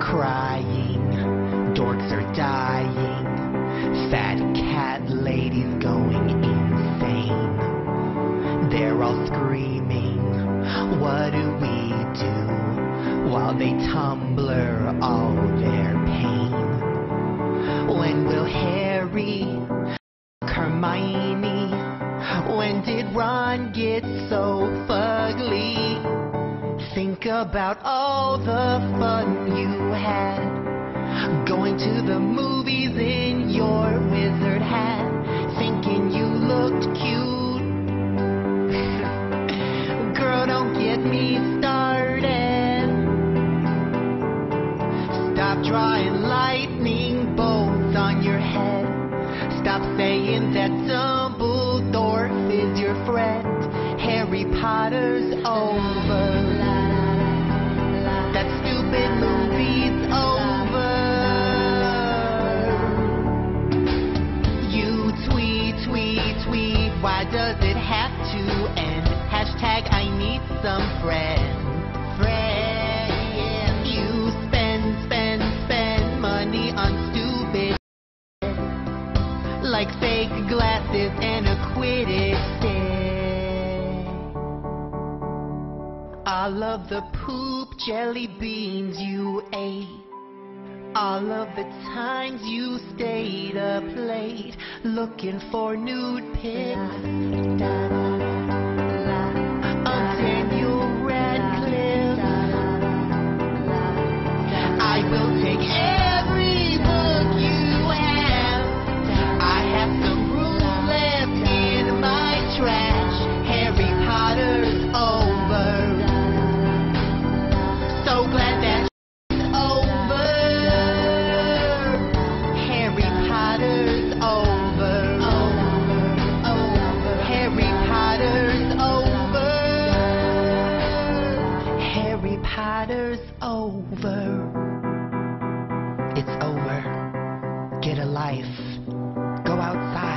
crying, dorks are dying, fat cat ladies going insane. They're all screaming, what do we do? While they Tumblr all their pain. When will Harry, Hermione? When did Ron get so fugly? Think about all the fun you had, going to the movies in your wizard hat, thinking you looked cute. Girl, don't get me started. Stop drawing lightning bolts on your head. Stop saying that Dumbledore is your friend. Harry Potter's over. That stupid movie's over. You tweet, tweet, tweet. Why does it have to end? Hashtag I need some friends. Friends. You spend money on stupid like fake glasses and a Quidditch. All of the poop jelly beans you ate, all of the times you stayed up late looking for nude pics of Daniel Radcliffe. I will take every book you have. I have some room left in my trash. Harry Potter's over. So glad that it's over. Harry Potter's over. Harry Potter's over. Harry Potter's over. It's over. Get a life. Go outside.